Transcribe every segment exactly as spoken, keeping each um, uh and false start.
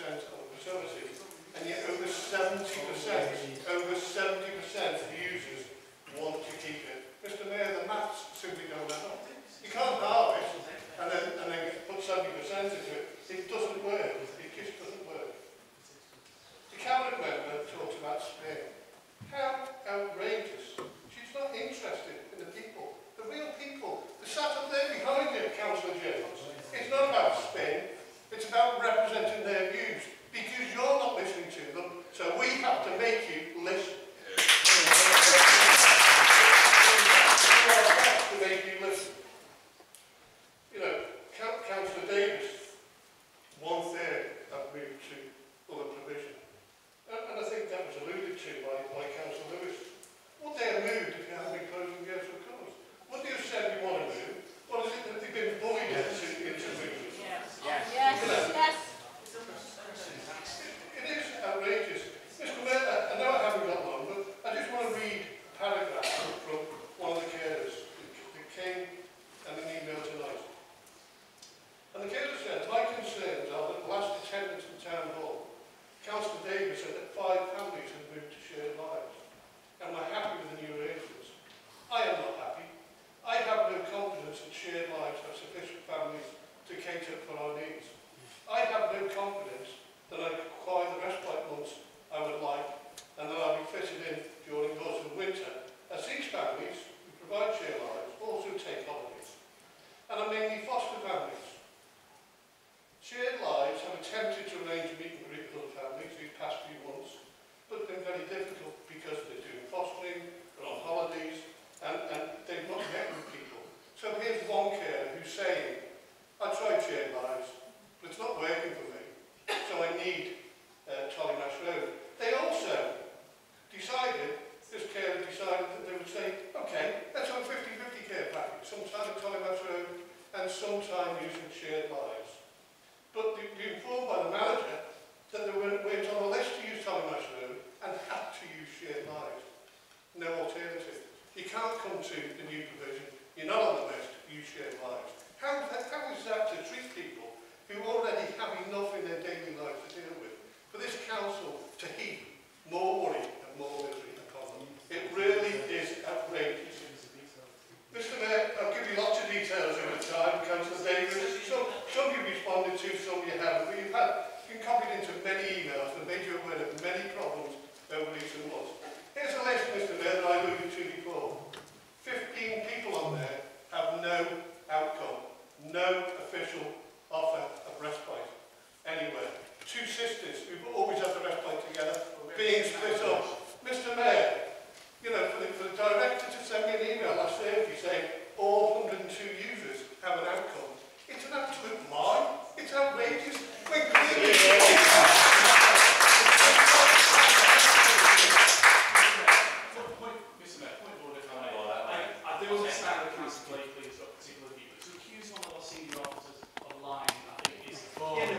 percent on the facility, and yet over seventy percent, over seventy percent of the users want to keep it. Mister Mayor, the maths simply don't add up. You can't halve it and then, and then put seventy percent into it. It doesn't work. It just doesn't work. The cabinet member talks about spin. How outrageous. She's not interested in the people, the real people. They're sat up there behind you, Councillor Jones. It's not about spin. It's about representing their views, because you're not listening to them, so we have to make you listen. We have to make you listen. You know, Councillor Davies, one third have moved to other provision. And, and I think that was alluded to by, by Councillor Lewis. Would they have moved if you hadn't been closing Girtrell Cllrs? Would they have said we want to move? Or is it that they've been bullied into, into moving? Yes. Yes. Yes. Yes. It is outrageous. Mister Mayor, I know I haven't got long, but I just want to read a paragraph from one of the carers that came in an email tonight. And the carer said, my concerns are that last attendance in Town Hall, Councillor Davies said that five families have moved to shared lives. Am I happy with the new arrangements? I am not happy. I have no confidence that shared lives have sufficient families to cater for our needs. I have no confidence that I can acquire the respite months I would like and that I'll be fitted in during the autumn and winter, as these families who provide shared lives also take holidays, and are mainly foster families. Shared lives have attempted to arrange a meet and greet with other families these past few months, but been very difficult because they're doing fostering, they're on holidays, and, and they've not met with people. So here's one carer who's saying, I tried shared lives, but it's not working for me, so I need uh, Tollymash Road. They also decided, this carer decided that they would say, okay, let's have a fifty fifty care package, sometime at Tollymash Road and sometime using shared lives. But they were informed by the manager that they weren't, weren't on the list to use Tollymash Road and had to use shared lives. No alternative. You can't come to the new provision, you're not on the list, use shared lives. How, how is that to treat people who already have enough in their daily life to deal with, for this council to heap more worry and more misery upon them? It really is outrageous. Mister Mayor, I'll give you lots of details over time, Councillor Davies. Some, some you've responded to, some you haven't, but you've had, been copied into many emails and made you aware of many problems over recent months. Here's a list, Mister Mayor, that I alluded to before. fifteen people on there have no outcome, no official offer of respite anywhere. Two sisters who've always had the respite together being split up. Mister Mayor, you know, for the, for the director to send me an email last Thursday saying all one hundred and two users have an outcome, it's an absolute lie. It's outrageous. When clearly Mister Mayor, point of order if I may. I, I do understand that Councillor Blakeley has got particular view, but to accuse one of our senior officers of lying, I think, is far. Yeah,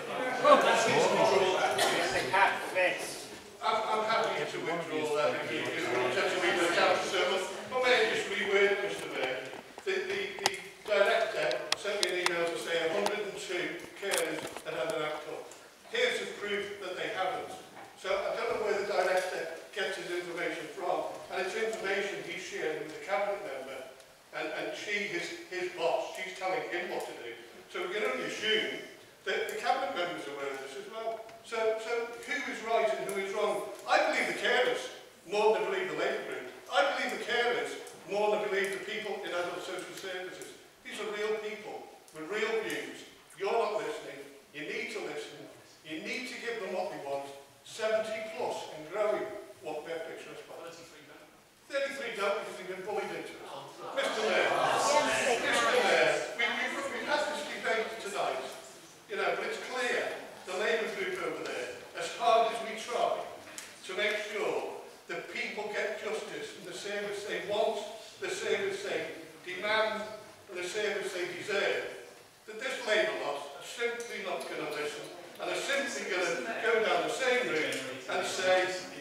I'm, I'm happy to withdraw that if you intend to read the council sermon. But may I just reword, Mister Mayor? The, the, the director sent me an email to say one hundred and two carers had had an outcome. Here's the proof that they haven't. So I don't know where the director gets his information from, and it's information he's sharing with the cabinet member, and, and she, his, his boss, she's telling him what to do. So we can only assume that the cabinet members are aware of this as well. So, so who is right and who is wrong? I believe the carers more than I believe the Labour group. I believe the carers more than I believe the people in adult social services. These are real people with real views. You're not listening. You need to listen. You need to give them what they want. seventy plus and growing what their picture is about. thirty-three don't because they've been bullied into it. Mister Mayor, Mister Mayor, we, we've, we've had this debate tonight, you know, but it's clear the Labour group over there, as hard as we try to make sure that people get justice and the service they want, the service they demand, and the service they deserve, that this Labour lot are simply not going to listen and are simply going to go down the same route and say,